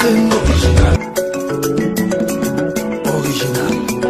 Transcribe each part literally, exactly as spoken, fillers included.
Original. Original.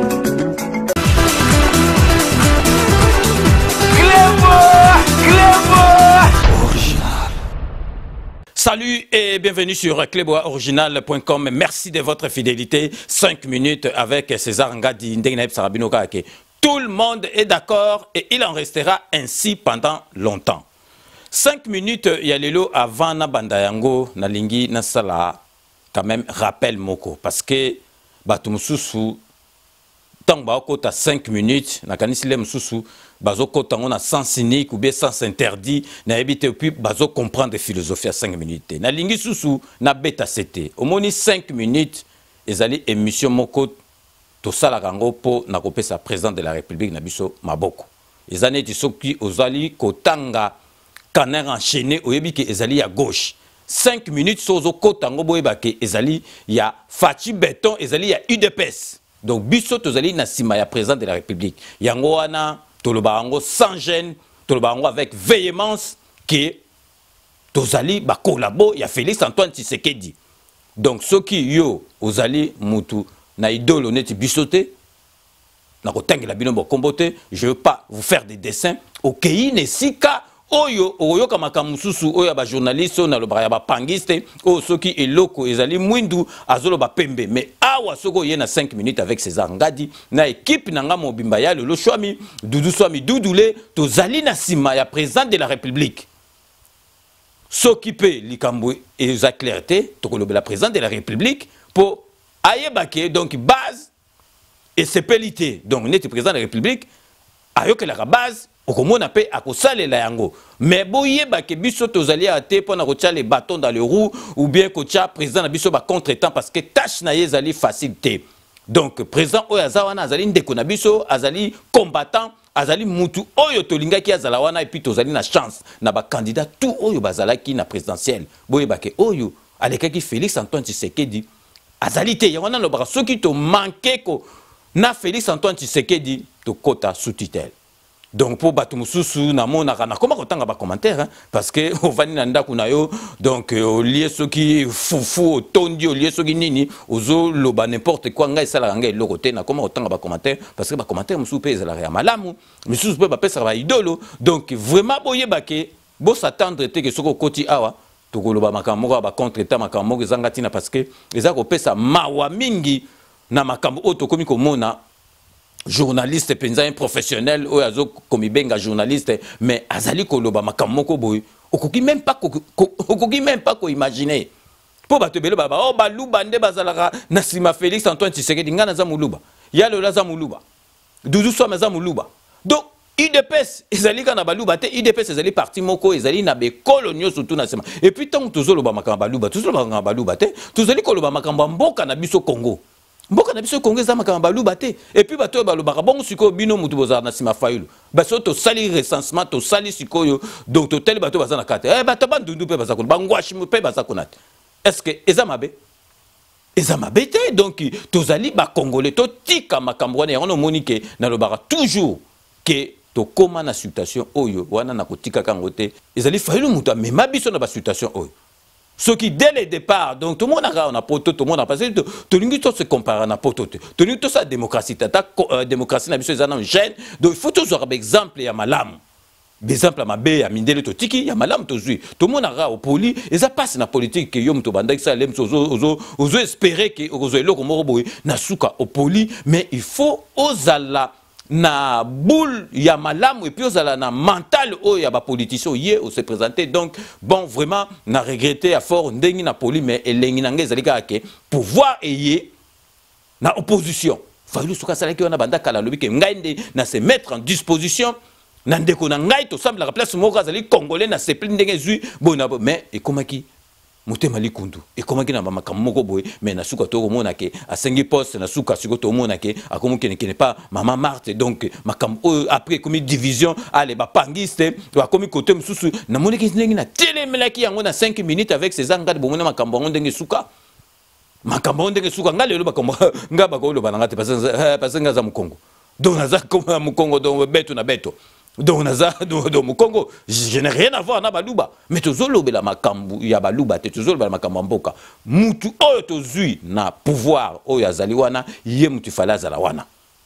Salut et bienvenue sur clébois original point com. Merci de votre fidélité. cinq minutes avec César Ngadi Ndengeneb Sarabino Kake. Tout le monde est d'accord et il en restera ainsi pendant longtemps. cinq minutes, il y a l'élo avant na bandayango na lingi na sala quand même rappel moko parce que batumususu tant ba kota cinq minutes na kanisi le mususu bazo kota on a sens cynique ou bien sens interdit na ebite puis bazo comprendre philosophie à cinq minutes na lingi susu na beta cete omoni cinq minutes ezali émission moko to sala rango po na kopesa président de la République na biso maboko ezane tisoki ozali kotanga caner enchaîné oyebi ke ezali ya gauche cinq minutes sozo kota ngo boyeba ke ezali ya Fachi Béton ezali ya U D P S. Donc, biso tozali na sima ya président de la République. Yango wana tolobango sans gêne, tolobango avec véhémence que tozali ba collabo ya Félix Antoine Tshisekedi. Donc, ceux qui yo ozali mutu na idolo neti bisote na kotengi la binombo kombote, je veux pas vous faire des dessins. Okei ne sika oyo oyo kama kamususu oyo ba journaliste na lo ba pangiste o soki eloko ezali mwindu azolo ba pembe mais awa soko yena cinq minutes avec César Ngadi na équipe nanga mobimba ya le Chouami Doudou Swami Doudoulé tozali na sima ya président de la République s'occuper likambo et za clarté to la président de la République pour ayebake donc base et sepelité donc net président de la République ayoke la base okomona pe akosale la yango mais boyeba ke biso tozali ate pona kotia les bâtons dans les roues ou bien kotia président na biso ba contretemps parce que tâche na yezali facilité donc président oyo azawana azali ndeko na biso azali combattant azali mutu oyo tolingaki azala wana et puis tozali na chance na ba candidat tout oyo bazalaki na présidentielle boyeba ke oyo alekaki Félix Antoine Tshisekedi azali te yana no ba soki to manquer ko na Félix Antoine Tshisekedi to kota sous tutelle. Donc pour batumususu na mona kana comment kotanga ba commentaire hein? Parce que au vani na ndaku na yo donc au lieu ceux qui foufou tondi au lieu ceux qui nini ozo loba n'importe quoi ngai sala ngai lo côté na comment kotanga ba commentaire parce que ba commentaire musu pe za la ya malamu musu pe ba pesa ba idolo donc vraiment boye baké bo s'attendre te que soko koti awa to koloba makambo ba contre ta makambo zangati na parce que eza ko pesa mawa mingi na makambo oto komi ko mona journaliste penza un professionnel ou azo komi benga journaliste mais azali koloba makamoko boy okoki même pas okoki même pas ko imaginer po bato belo baba oh baluba nde bazalaka na sima Félix Antoine Tshisekedi ngana za muluba ya lo la za muluba Doudou Swami za muluba donc U D P S ezali kana baluba te U D P S ezali parti moko ezali na be colonio surtout na sima et puis tant tozoloba makambo baluba tozoloba baluba te tozali koloba makambo mboka na biso Congo mboka na biso Congo za makamba baluba te et puis bato balubaka bongo siko bino mutu bozala na sima fayulu baso to sali recensement to sali sikoyo donc to tel bato bazana kate eh bato bandundu pe bazakona bangwashi pe bazakona est-ce que ezamabe ezamabe te donc tozali ba congolais to tika makambo wana on monique na lobaka toujours que to koma na situation oyo wana na kotika kangote ezali fayulu mutu mema biso na ba situation oyo. Ce qui dès le départ, donc tout le monde a un poto, tout le monde a passé, tout le monde se compare à un poto, tout le monde a démocratie, la démocratie n'a pas besoin de gêne, donc il faut toujours avoir exemple, il y a malam. Exemple, ma bé, à Mindele Totiki, il y a malam, tout le monde a au poli, et ça passe dans la politique, que yom to bandak ça, l'aime, ozo espérer que ozo elo comme roboy, na souka au poli, mais il faut osala. Na boule ya malamu et puis ozala na mental o ya ba politicien yé o se présenter donc bon vraiment na regretter à fort ndengi na poli mais elengi na ngeza lika ke pouvoir ayé na opposition falu suka sala ki wana banda kala lobi ke ngai nde na se mettre en disposition na ndeko na ngai to semble la place moko azali congolais na se plein ndenge zui bona mais et comment qui motema likundu et comment ki na makambo moko boy mais na suka to komona ke asengi poste na suka siko to mona ke akomo ke ne pas maman Marthe donc makambo après comme division allez ba pangiste wa komi côté mususu na mona ke ndenge na telemelaki yango na cinq minutes avec ces angades bomona makambo ndenge suka makambo ndenge suka ngale lo bakambo ngaba ko lo bananga te parce que parce que ngaza mukongo donc naza comme mukongo donc beto na beto donc naza dans mon Congo je n'ai rien à voir na baluba mais tozolo bela makambu ya baluba te tozolo bela makambu mboka mutu oyo tozui na pouvoir oyo azali wana ye mutu fala zala wana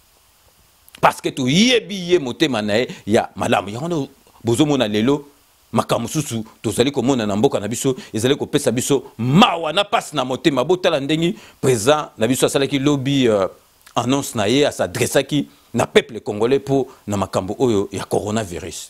parce que to yebi ye motema na ye ya malamu ya wana bozo mona lelo makambu susu tozali komona na mboka na biso ezali kopesa biso mawa na passe na motema botala ndengi président na biso asalaki lobby euh, annonce na ye asadressaki na peuple congolais pour na makambo oyo ya coronavirus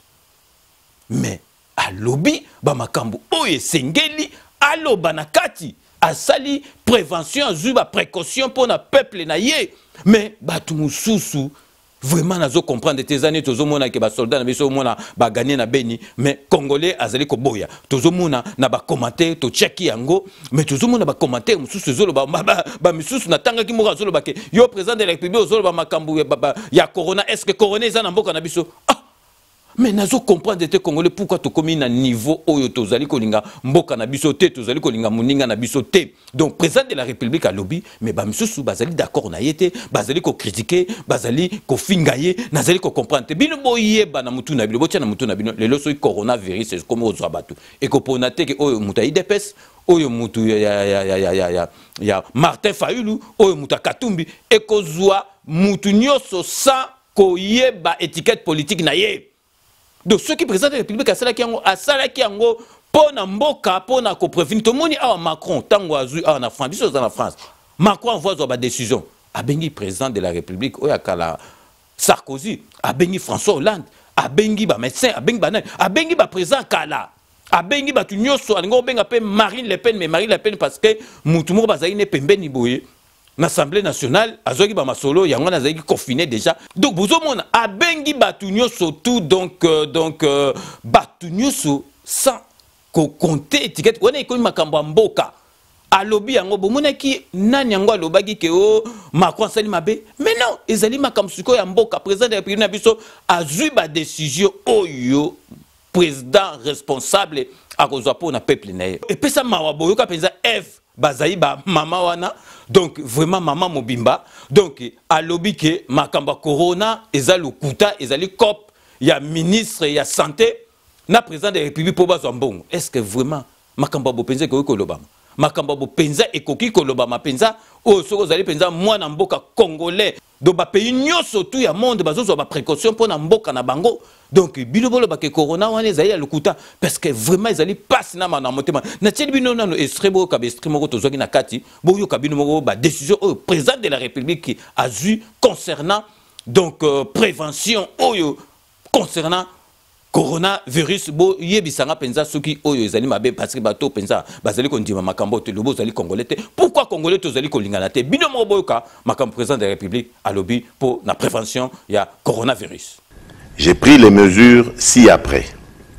mais a lobby ba makambo oyo sengeli aloba na kati asali prévention azui ba précaution pour na peuple na ye mais batu mususu vraiment nazo comprendre tes années tozo mona ke ba soldat na biso mona ba gagner na Beni mais congolais azali ko boya tozo mona na ba commentaire to check yango mais tozo mona ba commentaire mususu zolo ba ba, ba mususu na tanga ki mo zolo ba ke yo président de la République zolo ba makambu ya corona est-ce que corona eza na mboka na biso ah mais nazo comprendre tes congolais pourquoi to komi na niveau oyo tozali ko linga mboka na biso te tozali ko linga muninga na biso te donc président de la République a lobby mais ba misusu bazali d'accord na yete bazali ko critiquer bazali ko fingaye nazali ko comprendre bino boye ba na mutu na bino botia na mutu na bino lelo so coronavirus comme ozo batu et ko pona te ke oyo muta idepes oyo mutu ya ya ya ya ya ya ya Martin Fayulu oyo muta Katumbi et ko zwa mutu nyoso sa ko yeba étiquette politique na ye. Donc ceux qui présentent la République à Salaki Yango, à Salaki Yango, pour Namboka, pour na ko prévenir tout le monde à Macron, tango azui à la France, biso en France. Macron envoie sa décision. A bengi président de la République, oya kala Sarkozy, a bengi François Hollande, a bengi ba médecin, a bengi ba a bengi ba président kala. A bengi ba tu nyoso, alingo benga pe Marine Le Pen, mais Marine Le Pen parce que mutumo bazali ne pembe ni boye. L'Assemblée nationale, azoki ba masolo, yango na zaki confiné déjà. Donc bozo mona abengi batunyo surtout donc euh, donc euh, batunyo so sans ko compter étiquette. On est comme makambo mboka. A lobby yango bomona ki nani yango alobaki ke o Macron sali mabe. Mais non, ezali makambo suko ya mboka président de la République na biso azui ba décision oyo président responsable a kozwa po na peuple na ye. Et pesa mawa boyoka penza F Bazaï ba mama wana donc vraiment maman mobimba donc à lobby que makamba corona eza lokuta ezali cop ya ministre ya santé na président de la République pour bazwa mbongo est-ce que vraiment makamba bo penza ko kolobama makamba bo penza ekoki kolobama penza o soko zali penza mwana mboka congolais do ba pays nyoso tout ya monde bazozo ba précaution pour na mboka na bango donc bino bolo ba ke corona wana ezali ya lokuta parce que vraiment ezali passe na mana motema na tsheli bino nano extremo ka be extremo ko tozoki na kati bo yo ka bino moko ba décision au président de la République qui a eu concernant donc euh, prévention oyo concernant coronavirus bo yebisanga penza soki oyo ezali mabe parce que bato penza bazali ko ndima makambo te lobo zali congolais te pourquoi congolais to zali ko lingana te bino mo boyoka makambo président de la République a lobby pour la prévention ya coronavirus. J'ai pris les mesures ci-après.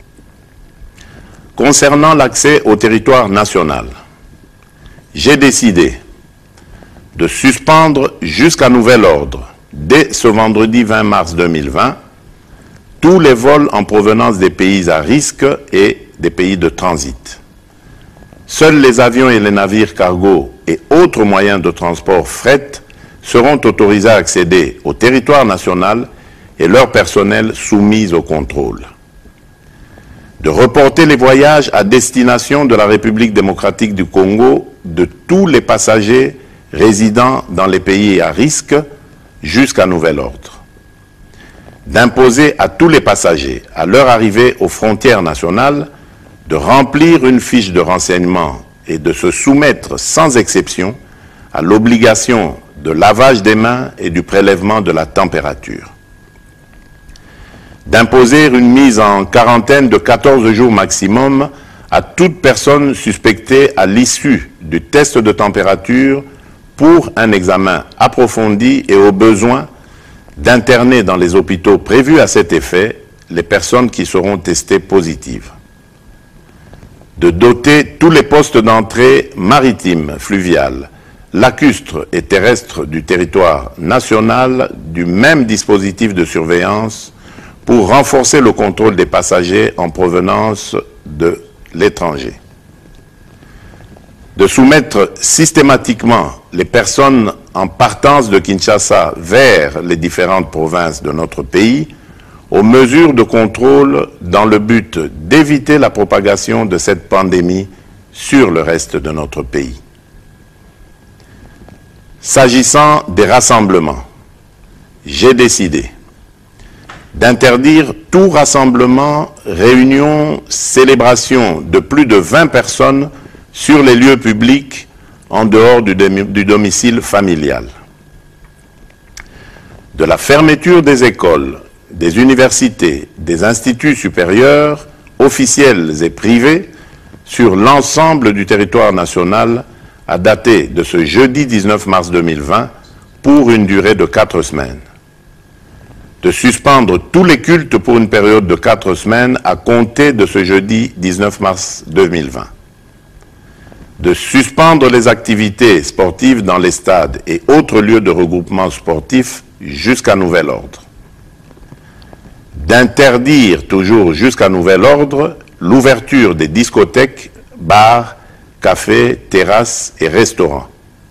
Concernant l'accès au territoire national, j'ai décidé de suspendre jusqu'à nouvel ordre, dès ce vendredi vingt mars deux mille vingt, tous les vols en provenance des pays à risque et des pays de transit. Seuls les avions et les navires cargo et autres moyens de transport fret seront autorisés à accéder au territoire national et leur personnel soumis au contrôle. De reporter les voyages à destination de la République démocratique du Congo de tous les passagers résidant dans les pays à risque jusqu'à nouvel ordre. D'imposer à tous les passagers, à leur arrivée aux frontières nationales, de remplir une fiche de renseignement et de se soumettre sans exception à l'obligation de lavage des mains et du prélèvement de la température. D'imposer une mise en quarantaine de quatorze jours maximum à toute personne suspectée à l'issue du test de température pour un examen approfondi et au besoin d'interner dans les hôpitaux prévus à cet effet les personnes qui seront testées positives. De doter tous les postes d'entrée maritimes, fluviales, lacustres et terrestres du territoire national du même dispositif de surveillance pour renforcer le contrôle des passagers en provenance de l'étranger. De soumettre systématiquement les personnes en partance de Kinshasa vers les différentes provinces de notre pays aux mesures de contrôle dans le but d'éviter la propagation de cette pandémie sur le reste de notre pays. S'agissant des rassemblements, j'ai décidé d'interdire tout rassemblement, réunion, célébration de plus de vingt personnes sur les lieux publics en dehors du, du domicile familial. De la fermeture des écoles, des universités, des instituts supérieurs, officiels et privés, sur l'ensemble du territoire national à dater de ce jeudi dix-neuf mars deux mille vingt pour une durée de quatre semaines. De suspendre tous les cultes pour une période de quatre semaines à compter de ce jeudi dix-neuf mars deux mille vingt. De suspendre les activités sportives dans les stades et autres lieux de regroupement sportif jusqu'à nouvel ordre. D'interdire, toujours jusqu'à nouvel ordre, l'ouverture des discothèques, bars, cafés, terrasses et restaurants.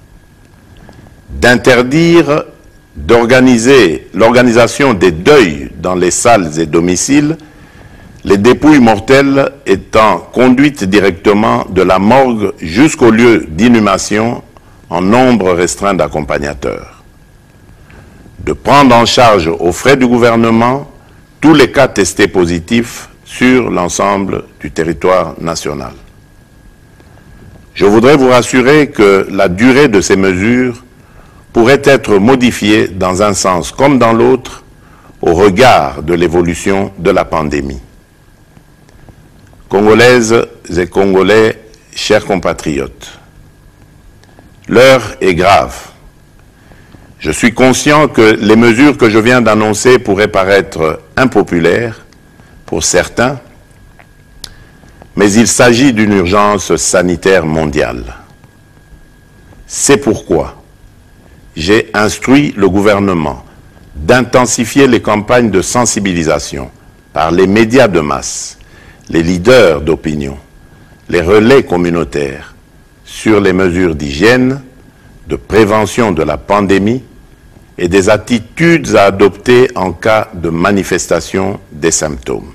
D'interdire d'organiser l'organisation des deuils dans les salles et domiciles, les dépouilles mortelles étant conduites directement de la morgue jusqu'au lieu d'inhumation en nombre restreint d'accompagnateurs. De prendre en charge aux frais du gouvernement tous les cas testés positifs sur l'ensemble du territoire national. Je voudrais vous rassurer que la durée de ces mesures pourrait être modifiée dans un sens comme dans l'autre au regard de l'évolution de la pandémie. Congolaises et Congolais, chers compatriotes, l'heure est grave. Je suis conscient que les mesures que je viens d'annoncer pourraient paraître impopulaires pour certains, mais il s'agit d'une urgence sanitaire mondiale. C'est pourquoi j'ai instruit le gouvernement d'intensifier les campagnes de sensibilisation par les médias de masse, les leaders d'opinion, les relais communautaires sur les mesures d'hygiène, de prévention de la pandémie et des attitudes à adopter en cas de manifestation des symptômes.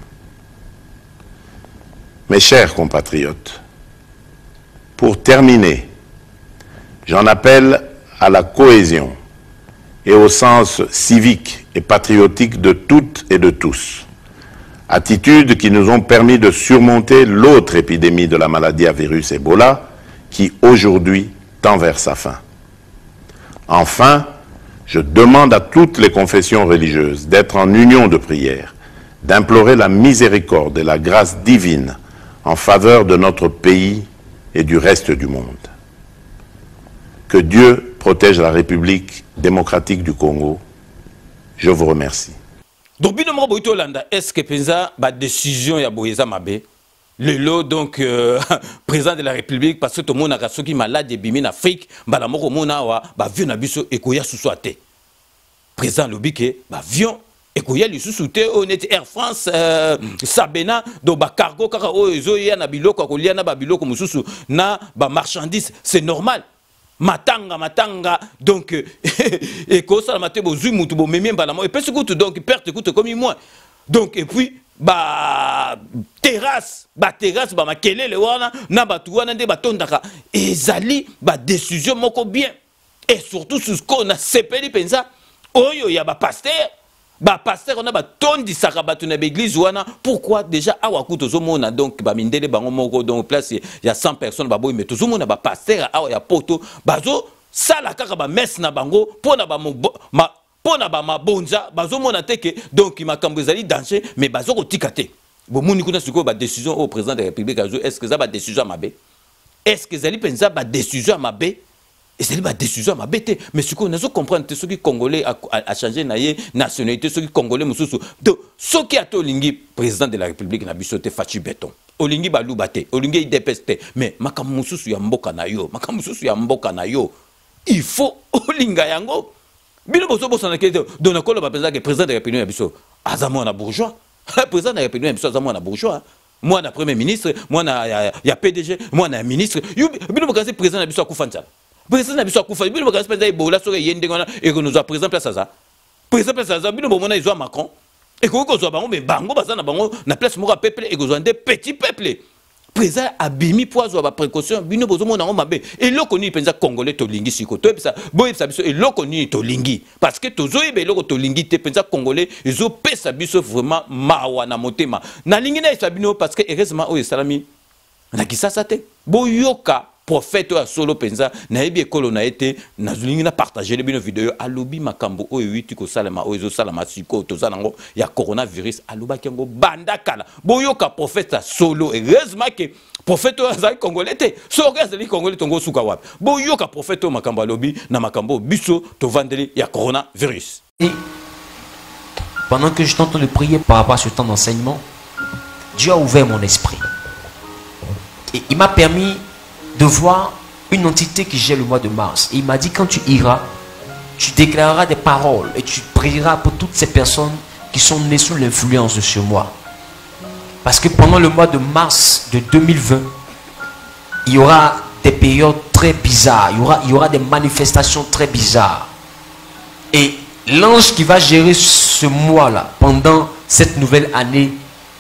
Mes chers compatriotes, pour terminer, j'en appelle à la cohésion et au sens civique et patriotique de toutes et de tous, attitudes qui nous ont permis de surmonter l'autre épidémie de la maladie à virus Ebola qui aujourd'hui tend vers sa fin. Enfin, je demande à toutes les confessions religieuses d'être en union de prière, d'implorer la miséricorde et la grâce divine en faveur de notre pays et du reste du monde. Que Dieu protège la République démocratique du Congo. Je vous remercie. Donc, est-ce que pensa la décision ya Boyeza Mabe le lot donc euh, président de la République parce que tout le monde a qui malade bimi en Afrique, bala moko mona wa ba vieux na biso ekoya suswate. Président lobike ba vieux ekoya li susute honnête Air France euh, Sabena do ba cargo kaka o ezo ya na biloko ko lia na ba biloko mususu na ba marchandise, c'est normal. Matanga matanga donc et ko ça la maté bo zu mutu bo memie bala mo et puis écoute donc perte écoute comme moi. Donc et puis ba terrasse ba terrasse ba makelele wana na batu wana nde batondaka ezali ba décision moko bien et surtout sur ce qu'on a sepeli pensa oyo ya ba pasteur ba pasteur on a ba tondi saka batu na l'église wana pourquoi déjà awa kuto zomona donc ba mindele bango moko donc place il y a cent personnes ba boy mais tout zomona ba pasteur awa ya poto bazo sala kaka ba messe na bango pona ba ma pona ba mabonza bazomona teke donc makambo ezali danger mais bazoko tikate bo muni kuna siko ba décision au président de la République est-ce que ça ba décision mabe est-ce que ezali penza ba décision mabe ezali ba décision mabe te mais siko nazo comprendre te soki congolais a, a, a changé naie nationalité soki congolais mususu donc soki ato lingi président de la République na biso te fachi béton olingi baluba te olingi idepeste mais makambo mususu ya mboka na yo makambo mususu ya mboka na yo il faut olinga yango. Bino boso boso na kete donc na kolo ba penza que président de la République biso azamo na bourgeois président de la République biso azamo na bourgeois moi na premier ministre moi na ya P D G moi na ministre bino bokansi président na biso akufanza président na biso akufa bino bokansi penza ebola soki yende ngona et que nous a président place ça président place ça bino bomona izo Macron Et que vous avez mais bango bazana bango na place moko peuple et que vous des petits peuples. Président abimi poizo ba précaution bino bozo mona ngo mabe. Et loko ni penza congolais to lingi siko to bisa boye bisa biso et loko ni to lingi parce que tozo yebe loko to lingi te penza congolais ezo pesa biso vraiment mawa na motema. Na lingi na sabino parce que heureusement o salami na kisasa te. Boyoka prophète a solo penza na yebi ekolo na été na zulingi na partager les bino vidéo alobi makambo o huit ko salama o ezo salama siko to zanango ya coronavirus aloba kengo banda kala boyoka prophète a solo heureusement que prophète azali congolais te so azali congolais tongo suka wapi boyoka prophète makambo alobi na makambo biso to vandeli ya coronavirus. Et pendant que je t'entends de prier par rapport à ce temps d'enseignement, Dieu a ouvert mon esprit et il m'a permis de voir une entité qui gère le mois de mars. Et il m'a dit, quand tu iras, tu déclareras des paroles et tu prieras pour toutes ces personnes qui sont nées sous l'influence de ce mois. Parce que pendant le mois de mars de deux mille vingt, il y aura des périodes très bizarres, il y aura, il y aura des manifestations très bizarres. Et l'ange qui va gérer ce mois-là, pendant cette nouvelle année,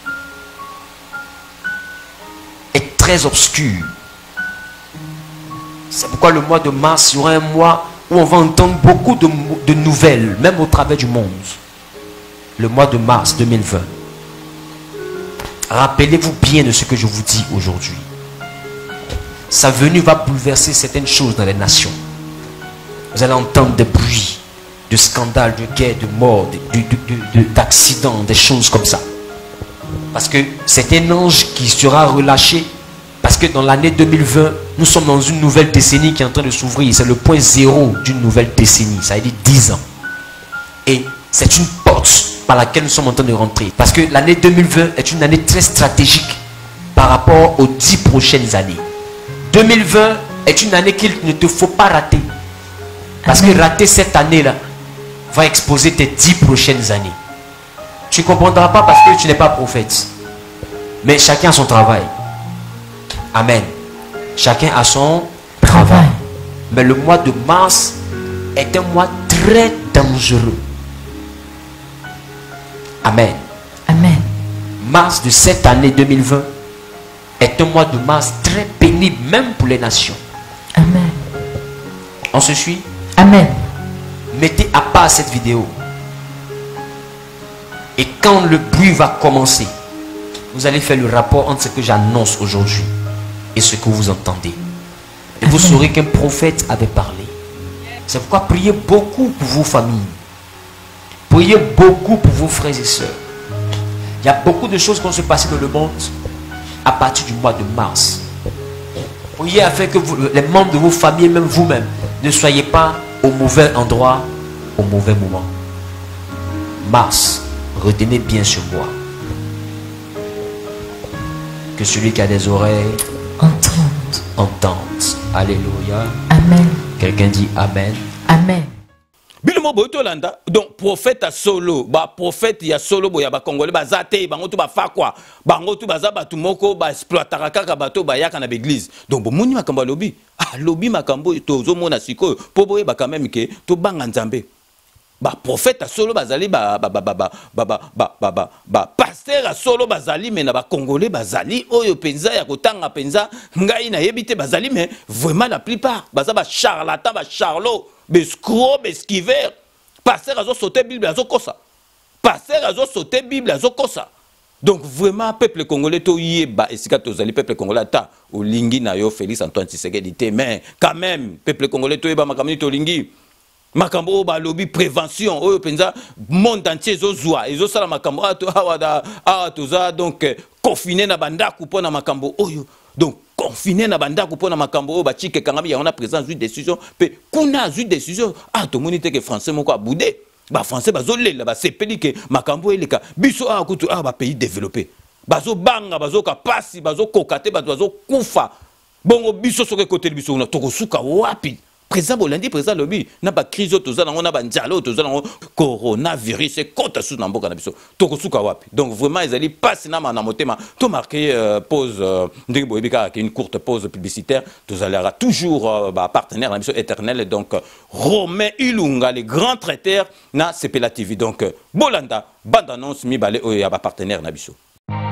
est très obscur. C'est pourquoi le mois de mars, il y aura un mois où on va entendre beaucoup de, de nouvelles, même au travers du monde. Le mois de mars deux mille vingt. Rappelez-vous bien de ce que je vous dis aujourd'hui. Sa venue va bouleverser certaines choses dans les nations. Vous allez entendre des bruits, de scandales, de guerres, de morts, d'accidents, de, de, de, des choses comme ça. Parce que c'est un ange qui sera relâché. Parce que dans l'année deux mille vingt, nous sommes dans une nouvelle décennie qui est en train de s'ouvrir. C'est le point zéro d'une nouvelle décennie. Ça veut dire dix ans. Et c'est une porte par laquelle nous sommes en train de rentrer. Parce que l'année deux mille vingt est une année très stratégique par rapport aux dix prochaines années. deux mille vingt est une année qu'il ne te faut pas rater. Parce que rater cette année-là va exposer tes dix prochaines années. Tu ne comprendras pas parce que tu n'es pas prophète. Mais chacun a son travail. Amen. Chacun a son travail. Mais le mois de mars est un mois très dangereux. Amen. Amen. Mars de cette année deux mille vingt est un mois de mars très pénible, même pour les nations. Amen. On se suit? Amen. Mettez à part cette vidéo. Et quand le bruit va commencer, vous allez faire le rapport entre ce que j'annonce aujourd'hui et ce que vous entendez. Et vous saurez qu'un prophète avait parlé. C'est pourquoi priez beaucoup pour vos familles. Priez beaucoup pour vos frères et sœurs. Il y a beaucoup de choses qui vont se passer dans le monde à partir du mois de mars. Priez afin que vous, les membres de vos familles, même vous-même, ne soyez pas au mauvais endroit, au mauvais moment. Mars, retenez bien ce mois. Que celui qui a des oreilles entende. Entende. Alléluia. Amen. Quelqu'un dit Amen. Amen. Bilmo Boyolanda, donc prophète à solo, bah prophète ya solo boya ba congolais ba zate bango tu ba fa quoi, bango tu ba za ba tumoko ba exploitera kaka bato ba yaka na l'église. Donc bo moni makambo lobi, ah lobi makambo to zo mona siko, po boye ba quand même ke to banga nzambe. Ba prophète à solo bazali ba ba ba ba ba ba ba ba ba ba pasteur à solo bazali mais na ba congolais bazali oyo penza ya kotanga penza ngai na yebite bazali mais vraiment la plupart baza ba charlatan ba charlot bescro besquiver pasteur azo sauter bible azo kosa pasteur azo sauter bible azo kosa. Donc vraiment peuple congolais to yeba esika tozali peuple congolais ta olingi na yo Félix Antoine Tshisekedi te mais quand même peuple congolais to yeba makamini to lingi makambo ba lobby prévention oyo penza monde entier zo zwa ezo sala makambo ato awada atoza donc confiné na banda kupona makambo oyo donc confiné na banda kupona makambo oyo ba chike kangami ya on a présence une décision pe kuna une décision ato monite que français moko aboudé ba français bazo lela ba sepeli que makambo eleka biso a kutu a ba pays développé bazo banga bazo ka pasi bazo kokate bazo kufa bongo biso soke côté biso na toko suka wapi Président Bolandi, président Lobby, n'a pas crise autour on a pas dialogue autour coronavirus et côte sous n'amboka na biso. Tokosuka wapi. Donc vraiment ils allaient passer na na motema. Tout marqué pause ndenge boyebika une courte pause publicitaire. Tous allez toujours bah, partenaire na biso éternel donc Romain Ilunga les grands traiteurs na C P L A T V. Donc Bolanda bande annonce mi balé ya ba partenaire na biso.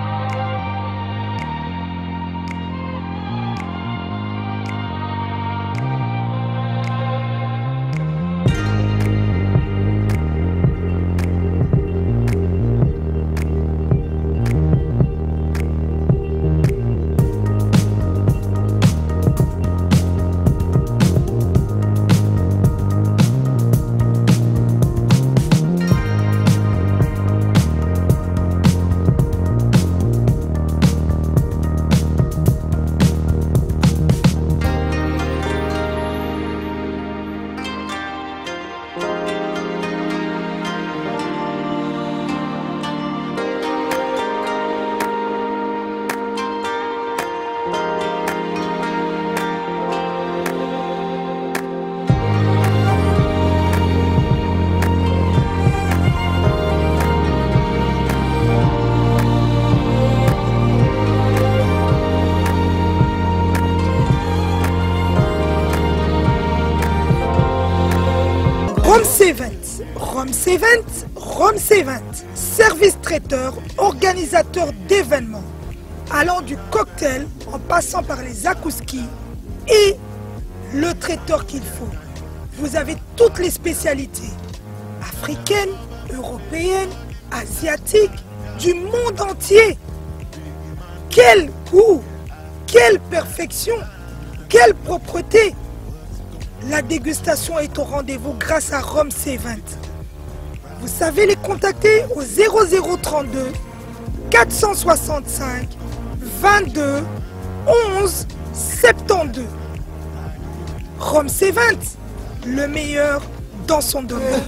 Rome C vingt, Rome C vingt, service traiteur, organisateur d'événements, allant du cocktail en passant par les akouskis et le traiteur qu'il faut. Vous avez toutes les spécialités, africaines, européennes, asiatiques, du monde entier. Quel goût, quelle perfection, quelle propreté. La dégustation est au rendez-vous grâce à Rome C vingt. Vous savez les contacter au zéro zéro trente-deux quatre cent soixante-cinq vingt-deux onze soixante-douze. Rome C vingt, le meilleur dans son domaine.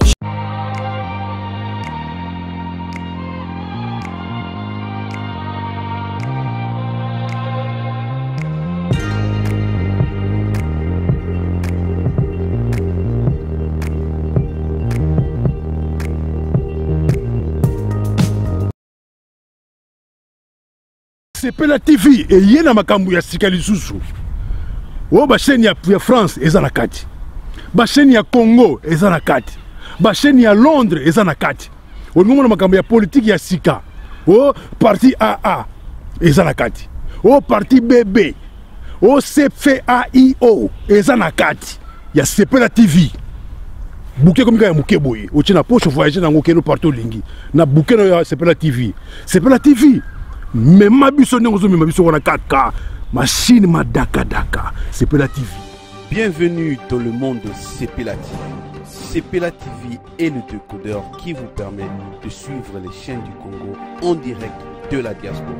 C P L A T V et yena makambu ya sikali susu. O ba chaîne ya France eza na kati. Ba chaîne ya Congo eza na kati. Ba chaîne ya Londres eza na kati. O ngomona makambu ya politique ya sika. O parti A A eza na kati. O parti B B. O C F A I O eza na kati. Ya C P L A T V. Bouquet comme ya muke boye. O tina poche voyager na ngokeno partout lingi. Na bouquet na C P L A T V. C P L A T V. Mais ma biso n'engozo mais ma biso on a quatre K machine ma daka daka C P L A T V. Bienvenue dans le monde de C P L A T V. C P L A T V est le décodeur qui vous permet de suivre les chaînes du Congo en direct de la diaspora.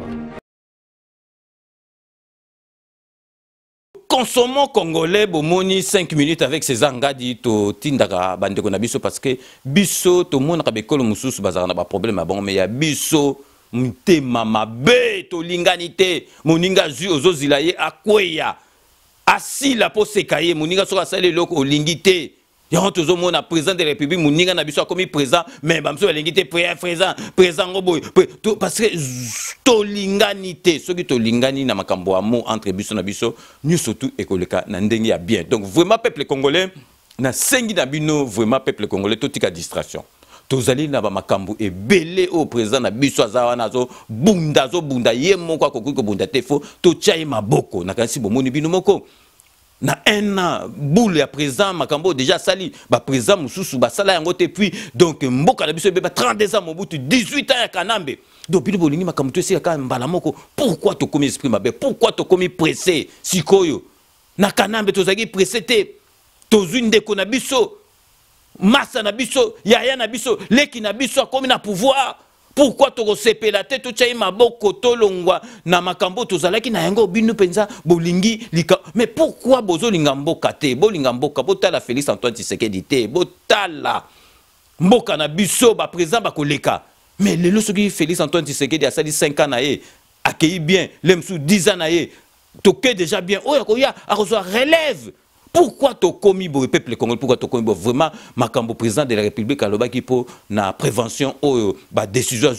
Consommons congolais bomoni cinq minutes avec ces angadi to tindaka bandeko na biso parce que biso to mona ka bekolo mususu bazana na ba problème bon mais ya biso mtema mabe to linganité moninga zu ozozila ye akweya asila po sekaye moninga soka sale loko olingité ya tozo mona président de la République moninga na biso akomi président mais bamso olingité président président ngobo parce que to linganité soki to lingani na makambo amo entre biso na biso nous surtout ekoleka na ndenge ya bien. Donc vraiment peuple congolais na sengi na bino vraiment peuple congolais to tika distraction. Tozali na ba makambu e belé au président na biso azawa nazo bunda zo bunda ye moko akoki ko bunda tefo to tchai maboko na kanisi bomoni bino moko na un an boule ya président makambo déjà sali ba président mususu ba sala yango te puis donc mboka na biso be ba trente-deux ans mobutu dix-huit ans ya kanambe donc bino bolingi makambo to esi ka mbala moko pourquoi to komi esprit mabe pourquoi to komi pressé sikoyo na kanambe tozaki pressé te tozui ndeko na biso Massa na biso, yaya na biso, leki na biso akomi na pouvoir. Pourquoi to sepela te to chai maboko to longwa na makambo to zalaki na yango binu penza bolingi lika. Mais pourquoi bozo linga mboka te, bo linga mboka botala Félix Antoine Tshisekedi te, botala mboka na biso ba président ba koleka. Mais lelo soki Félix Antoine Tshisekedi a sali cinq ans na ye, accueilli bien, lemsou dix ans na ye, toke déjà bien. Oh yakoya a reçoit relève. pourquoi tu commis le peuple congolais, pourquoi tu commis vraiment Makambo président de la République à l'Obaki pour la prévention ou la décision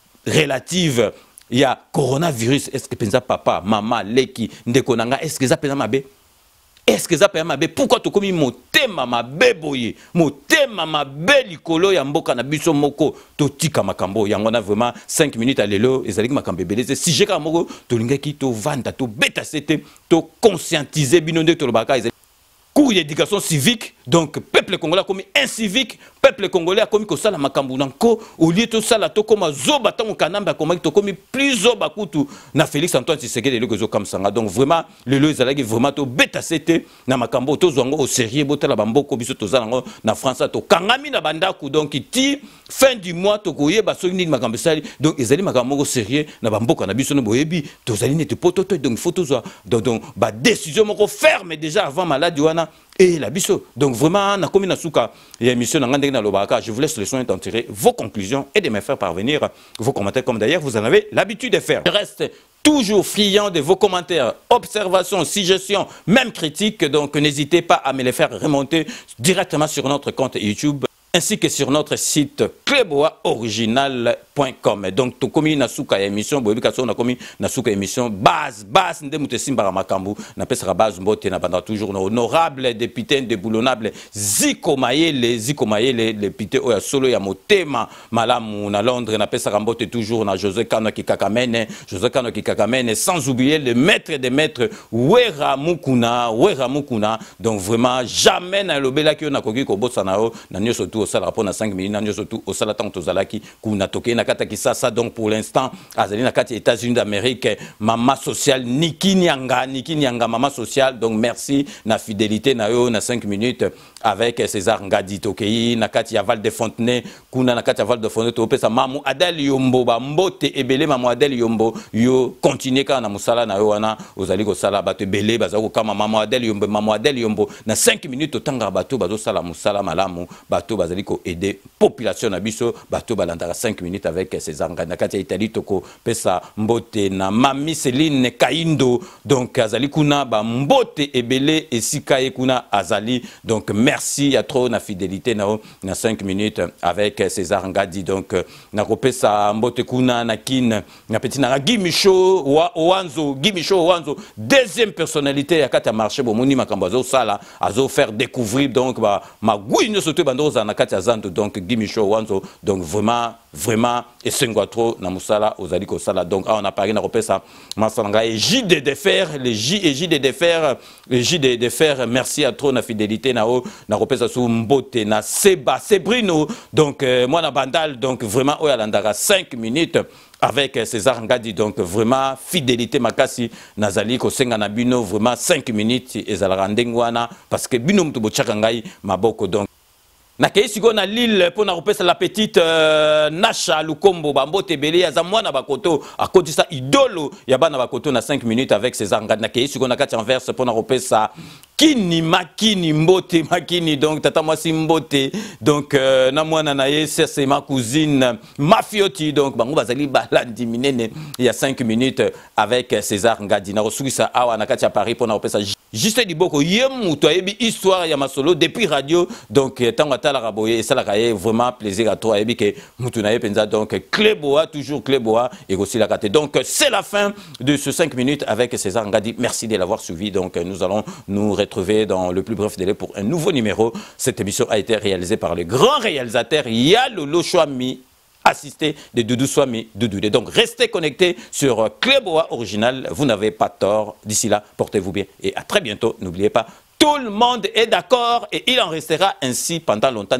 relative il y a coronavirus, est-ce que pensa papa, maman, leki, ndekonanga, est-ce que ça pensa mabe? Est-ce que ça pensa mabe? Pourquoi tu commis mon thème mabe boye, mon thème mabe likolo ya mboka na biso moko, to tika makambo, ya ngona vraiment cinq minutes à l'élo, et ça dit que makambe beleze, si j'ai comme moko, to lingaki to vanda, to beta sete, to conscientiser binonde to lobaka, cours d'éducation civique, donc peuple congolais a commis incivique, peuple congolais a commis que ça la makambu nanko, au lieu de ça la to comme zoba tant kanamba comme to commis plus zoba kutu na Félix Antoine Tshisekedi le gozo comme ça. Donc vraiment le lois alagi vraiment to beta cete na makambo to zongo au sérieux botala bamboko biso to zalango na France to kangami na bandaku donc ti fin du mois to koye ba so ni makambo sali donc ezali makambo au sérieux na bamboko na biso no boyebi to zali ne te poto donc il faut to zo donc ba décision moko ferme déjà avant maladie wana et la biso. Donc vraiment, na komi na souka et émission na ngandeng na lobaka, je vous laisse le soin d'en tirer vos conclusions et de me faire parvenir vos commentaires comme d'ailleurs vous en avez l'habitude de faire. Je reste toujours friand de vos commentaires, observations, suggestions, même critiques, donc n'hésitez pas à me les faire remonter directement sur notre compte YouTube ainsi que sur notre site cleboa original point com. Donc, tu commis na souka émission, boyebi kaso na commis na souka émission base base nde mutesimbara makambu na pesa base mbote na banda toujours na honorable député de boulonnable Ziko Mayele Ziko Mayele le député oya solo ya motema malamu na Londres na pesa mbote toujours na José Kano Kikakamene José Kano Kikakamene sans oublier le maître des maîtres Wera Mukuna Wera Mukuna. Donc vraiment jamais na lobela ki na koki ko bossa na o na nyoso tout au sala rapport na cinq minutes na nyoso tout au sala tant tozalaki kuna toke na kata kisasa. Donc pour l'instant azali na kati États-Unis d'Amérique maman sociale Niki Nyanga Niki Nyanga maman sociale. Donc merci na fidélité na yo na cinq minutes avec César Ngadi Tokei na kati ya Val de Fontenay kuna na kati ya Val de Fontenay to pesa mamu Adel Yombo ba mbote ebele mamu Adel Yombo yo continuer ka na musala na yo wana ozali ko sala bato ebele bazako kama mamu Adel Yombo mamu Adel Yombo na cinq minutes otanga bato bazo sala musala malamu bato bazali ko aider population na biso bato balandaka cinq minutes avec César Ngadi na kati ya Italie toko pesa mbote na mami Céline Kaindo. Donc azali kuna ba mbote ebele esika ye kuna azali. Donc merci à trop na fidélité na na cinq minutes avec César Ngadi. Donc na kopesa mbote kuna na kin na petit na Gimicho wa Owanzo Gimicho Owanzo deuxième personnalité ya kati ya marché bomoni makambo azo sala azo faire découvrir donc ba magwinyo soto bandoza na kati ya Zando. Donc Gimicho Owanzo donc vraiment vraiment et trop na musala ozali ko sala. Donc ah, on a parlé na kopesa masanga et J D de fer les J et J D de fer les J D de fer merci à trop na fidélité na o na kopesa su mbote na Seba Sebrino. Donc euh, moi na bandal donc vraiment o yalandaka cinq minutes avec César Ngadi. Donc vraiment fidélité makasi nazali ko senga na bino vraiment cinq minutes ezala ndengwana parce que bino mtu bochaka ngai maboko. Donc na keisiko na Lille pour na repesa la petite euh, Nasha Lukombo bambote belé ya zamwana bakoto a kodisa idolo ya bana bakoto na cinq minutes avec César Ngadi. Na keisiko na kati enverse pour na repesa Kini Makini Mbote Makini donc tata mwasi Mbote donc euh, na mwana na ye c'est ma cousine Mafioti. Donc bango bazali balandi minene il y a cinq minutes avec César Ngadi na resugisa awa na kati ya Paris pour na repesa juste diboko yemu to yebi histoire ya masolo depuis radio. Donc tango atala raboye ça la kaye vraiment plaisir à toi yebi que mutu na ye penza. Donc Cleboa toujours Cleboa et aussi la kate. Donc c'est la fin de ce cinq minutes avec César Ngadi. Merci de l'avoir suivi. Donc nous allons nous retrouver dans le plus bref délai pour un nouveau numéro. Cette émission a été réalisée par le grand réalisateur Yalolo Chouami, assisté de Doudou Swami Doudoudé. Donc restez connectés sur Cleboa Original, vous n'avez pas tort. D'ici là, portez-vous bien et à très bientôt. N'oubliez pas, tout le monde est d'accord et il en restera ainsi pendant longtemps.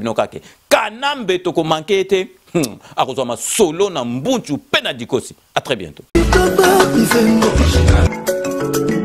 Kanambe toko manquete, a solo na mbunchu penadikosi. À très bientôt.